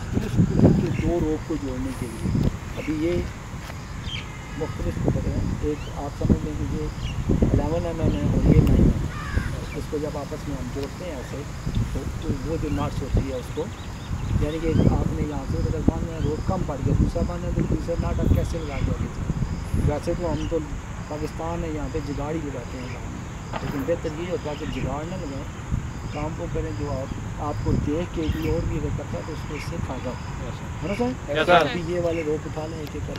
मुख्तलिफ स्कूलों के दो रोप को जोड़ने के लिए अभी ये मुख्तलिफ स्कूल हैं। एक आप समझ लें कि ये 11 mm है और ये 9 mm है। इसको जब आपस में हम जोड़ते हैं ऐसे तो वो जो नट्स होती है उसको यानी कि आपने यहाँ से अगर बांधना है रोप कम पड़ गया, दूसरा बांधना है तो दूसरा नाट आप कैसे लगा के वैसे तो हम तो पाकिस्तान है यहाँ पे जुगाड़ ही लगाते हैं, लेकिन बेहतर ये होता है कि जुगाड़ न लगाएं, काम को करें जो आपको देख के भी और भी अगर करता है तो उसको इससे फायदा है ना सर। अभी ये वाले रोप उठा लें एक एक